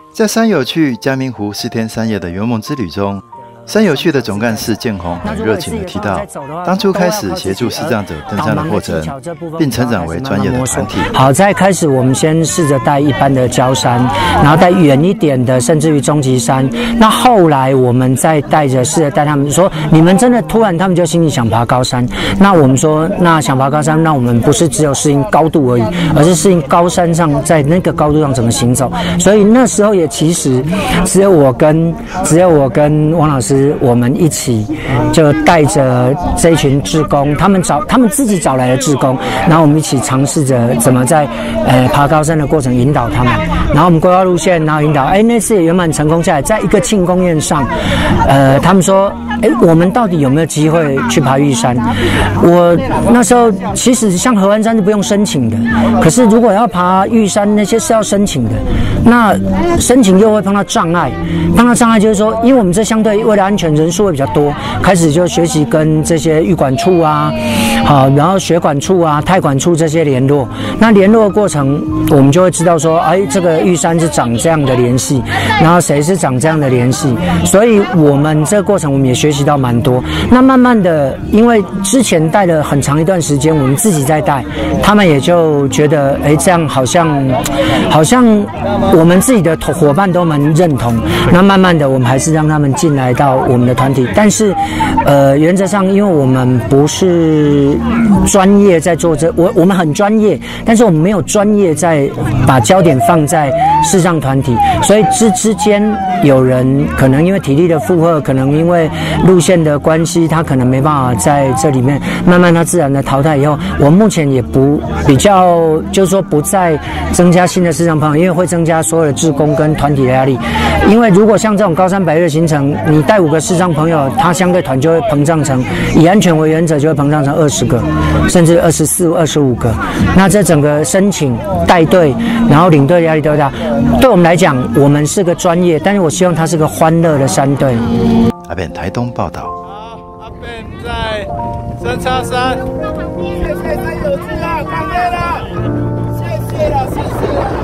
在山友去嘉明湖4天3夜的圆梦之旅中，山友去的总干事建宏很热情地提到，当初开始协助视障者登山的过程，并成长为专业的团体。 好，在开始我们先试着带一般的郊山，然后带远一点的，甚至于终极山。那后来我们再试着带他们说，你们真的突然他们就心里想爬高山。那我们说，那想爬高山，那我们不是只有适应高度而已，而是适应高山上在那个高度上怎么行走。所以那时候也其实只有我跟王老师。我们一起就带着这一群志工，他们自己找来的志工，然后我们一起尝试着怎么在爬高山的过程引导他们，然后我们规划路线，然后引导。那次也圆满成功下来，在一个庆功宴上，他们说，我们到底有没有机会去爬玉山？我那时候其实像合欢山是不用申请的，可是如果要爬玉山，那些是要申请的。那申请又会碰到障碍，就是说，因为我们这相对为了安全人数会比较多，开始就学习跟这些预管处啊，好，然后学管处啊、太管处这些联络。那联络的过程，我们就会知道说，这个玉山是长这样的联系，然后谁是长这样的联系，所以我们这个过程我们也学习到蛮多。那慢慢的，因为之前带了很长一段时间，我们自己在带，他们也就觉得，这样好像我们自己的伙伴都蛮认同。那慢慢的，我们还是让他们进来到我们的团体，但是，原则上，因为我们不是专业在做我们很专业，但是我们没有专业在把焦点放在视障团体，所以之间有人可能因为体力的负荷，可能因为路线的关系，他可能没办法在这里面，慢慢他自然的淘汰以后，我目前也就是说不再增加新的视障朋友，因为会增加所有的志工跟团体的压力。因为如果像这种高山百岳行程，你带5个视障朋友，他相对团就会膨胀成，以安全为原则就会膨胀成20个，甚至24、25个。那这整个申请、带队，然后领队的压力都大。对我们来讲，我们是个专业，但是我希望它是个欢乐的山队。 阿扁台东报道。 好，阿扁在三叉山。谢谢山友志啊，干杯了！谢谢了，谢谢了。